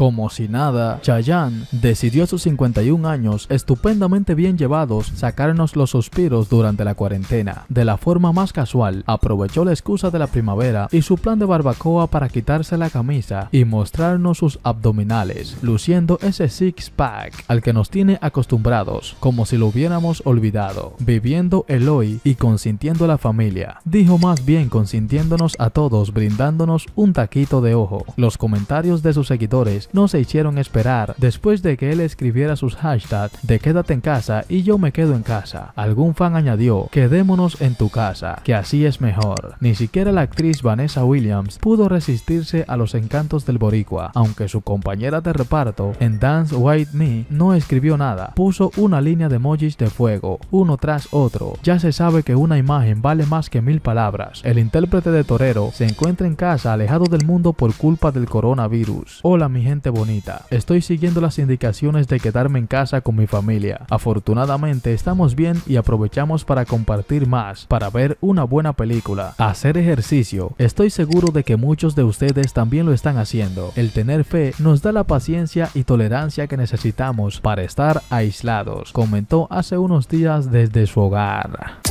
Como si nada, Chayanne decidió a sus 51 años, estupendamente bien llevados, sacarnos los suspiros durante la cuarentena. De la forma más casual, aprovechó la excusa de la primavera y su plan de barbacoa para quitarse la camisa y mostrarnos sus abdominales, luciendo ese six-pack al que nos tiene acostumbrados, como si lo hubiéramos olvidado, viviendo el hoy y consintiendo a la familia. Dijo más bien consintiéndonos a todos, brindándonos un taquito de ojo. Los comentarios de sus seguidores no se hicieron esperar después de que él escribiera sus hashtags de quédate en casa y yo me quedo en casa. Algún fan añadió, quedémonos en tu casa, que así es mejor. Ni siquiera la actriz Vanessa Williams pudo resistirse a los encantos del boricua, aunque su compañera de reparto en Dance With Me no escribió nada. Puso una línea de emojis de fuego, uno tras otro. Ya se sabe que una imagen vale más que 1000 palabras. El intérprete de Torero se encuentra en casa alejado del mundo por culpa del coronavirus. Hola mi gente bonita, estoy siguiendo las indicaciones de quedarme en casa con mi familia. Afortunadamente estamos bien y aprovechamos para compartir más, para ver una buena película, hacer ejercicio. Estoy seguro de que muchos de ustedes también lo están haciendo. El tener fe nos da la paciencia y tolerancia que necesitamos para estar aislados, comentó hace unos días desde su hogar.